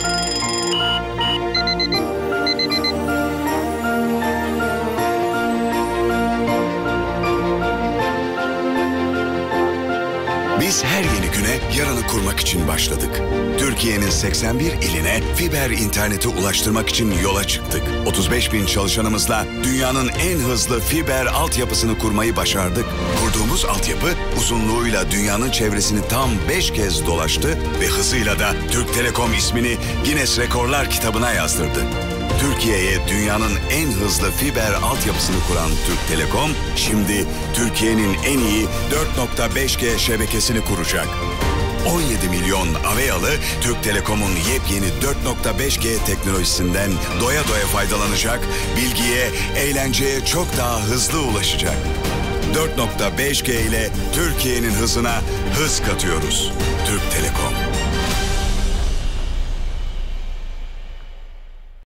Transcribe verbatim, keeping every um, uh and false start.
Biz her yeni güne yarını kurmak için başladık. Türkiye'nin seksen bir iline fiber interneti ulaştırmak için yola çıktık. otuz beş bin çalışanımızla dünyanın en hızlı fiber altyapısını kurmayı başardık. Kurduğumuz altyapı uzunluğuyla dünyanın çevresini tam beş kez dolaştı ve hızıyla da Türk Telekom ismini Guinness Rekorlar kitabına yazdırdı. Türkiye'ye dünyanın en hızlı fiber altyapısını kuran Türk Telekom, şimdi Türkiye'nin en iyi dört nokta beş G şebekesini kuracak. on yedi milyon Aveyalı, Türk Telekom'un yepyeni dört nokta beş G teknolojisinden doya doya faydalanacak, bilgiye, eğlenceye çok daha hızlı ulaşacak. dört nokta beş G ile Türkiye'nin hızına hız katıyoruz. Türk Telekom.